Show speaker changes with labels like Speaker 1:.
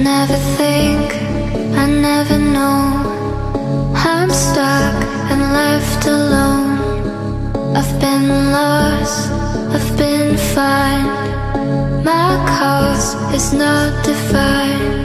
Speaker 1: never think, I never know. I'm stuck and left alone. I've been lost, I've been fine. My cause is not defined.